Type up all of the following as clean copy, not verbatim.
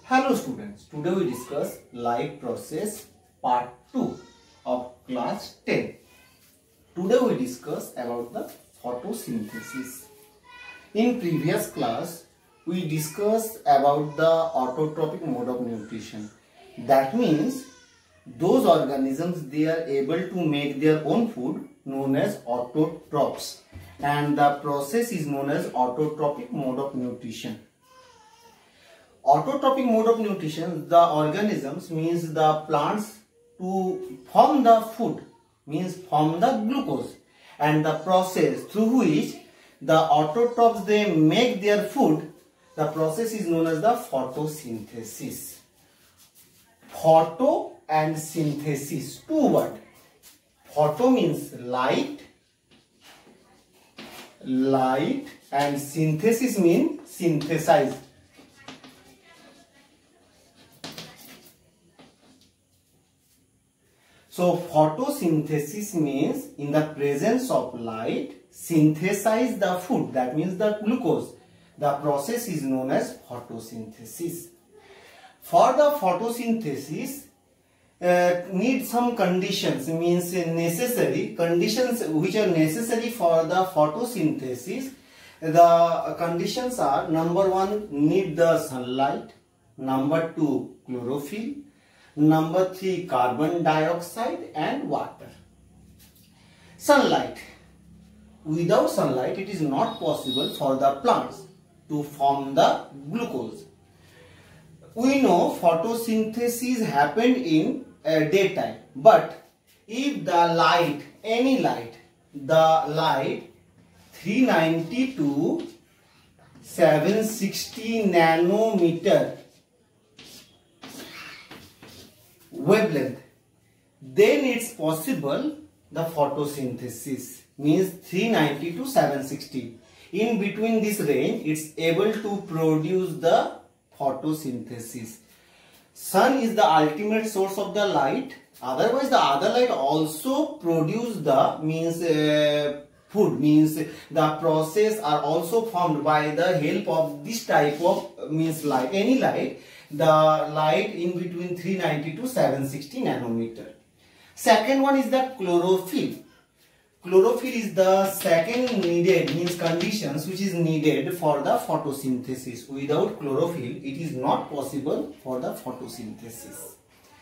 Hello students, today we discuss life process part 2 of class 10. Today we discuss about the photosynthesis. In previous class, we discussed about the autotrophic mode of nutrition. That means those organisms, they are able to make their own food known as autotrophs, and the process is known as autotrophic mode of nutrition. Autotrophic mode of nutrition, the organisms means the plants to form the food, means form the glucose, and the process through which the autotrophs they make their food, the process is known as the photosynthesis. Photo and synthesis, two words. Photo means light, and synthesis means synthesize. So photosynthesis means in the presence of light, synthesize the food, that means the glucose. The process is known as photosynthesis. For the photosynthesis, need some conditions, means necessary conditions which are necessary for the photosynthesis. The conditions are: number 1, need the sunlight; number 2, chlorophyll; number 3, carbon dioxide and water. Sunlight. Without sunlight, it is not possible for the plants to form the glucose. We know photosynthesis happened in daytime, but if the light, any light, the light 390 to 760 nanometer wavelength, then it's possible the photosynthesis, means 390 to 760. In between this range, it's able to produce the photosynthesis. Sun is the ultimate source of the light. Otherwise, the other light also produce the food, means the process are also formed by the help of this type of light, any light. The light in between 390 to 760 nanometer. Second one is the chlorophyll. Chlorophyll is the second needed, means conditions which is needed for the photosynthesis. Without chlorophyll, it is not possible for the photosynthesis.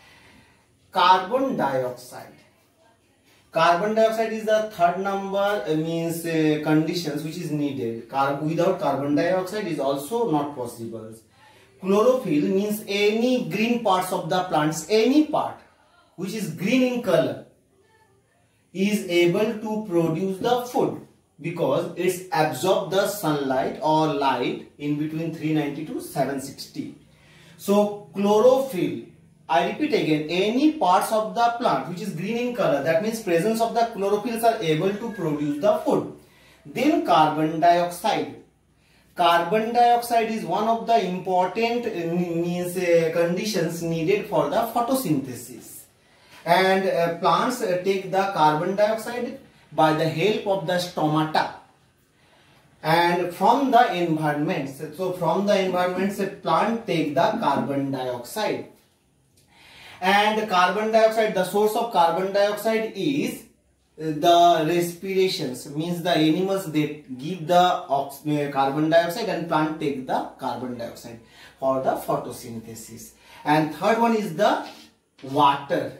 Carbon dioxide. Carbon dioxide is the third number, conditions which is needed. Without carbon dioxide is also not possible. Chlorophyll means any green parts of the plants, any part which is green in color is able to produce the food because it's absorb the sunlight or light in between 390 to 760. So chlorophyll, I repeat again, any parts of the plant which is green in color, that means presence of the chlorophylls are able to produce the food. Then carbon dioxide. Carbon dioxide is one of the important conditions needed for the photosynthesis. And plants take the carbon dioxide by the help of the stomata. And from the environment, so from the environment, plant take the carbon dioxide. And carbon dioxide, the source of carbon dioxide is the respirations, means the animals they give the carbon dioxide and plant take the carbon dioxide for the photosynthesis. And third one is the water.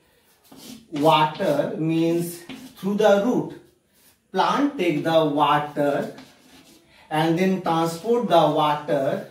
Water means through the root, plant take the water and then transport the water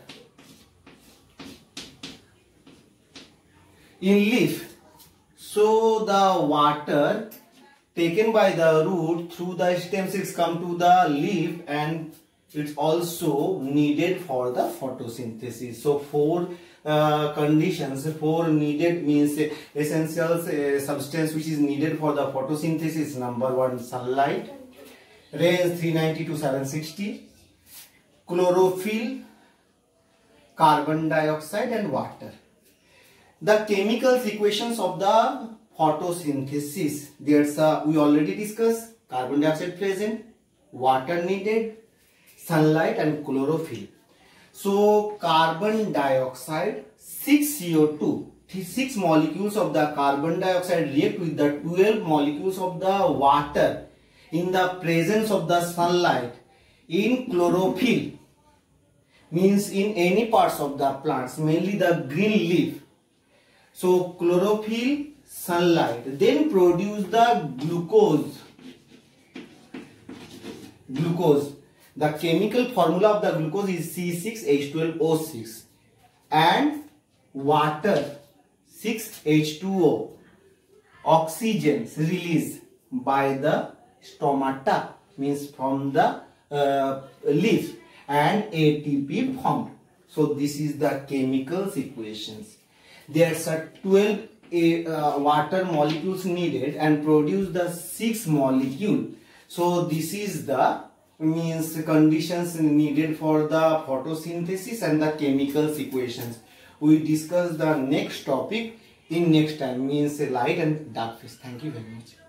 in leaf. So the water taken by the root through the stem cells come to the leaf, and it's also needed for the photosynthesis. So four conditions, four needed means essential substance which is needed for the photosynthesis. Number 1, sunlight, range 390 to 760, chlorophyll, carbon dioxide and water. The chemical equations of the photosynthesis, we already discussed: carbon dioxide present, water needed, sunlight and chlorophyll. So carbon dioxide, 6 CO2, 6 molecules of the carbon dioxide react with the 12 molecules of the water in the presence of the sunlight in chlorophyll, means in any parts of the plants, mainly the green leaf. So chlorophyll, sunlight, then produce the glucose. The chemical formula of the glucose is C6H12O6 and water 6H2O. Oxygen released by the stomata, means from the leaf, and ATP formed. So this is the chemical equations. There are 12 water molecules needed and produce the 6 molecule. So this is the conditions needed for the photosynthesis and the chemical equations. We discuss the next topic in next time, means light and dark phase. Thank you very much.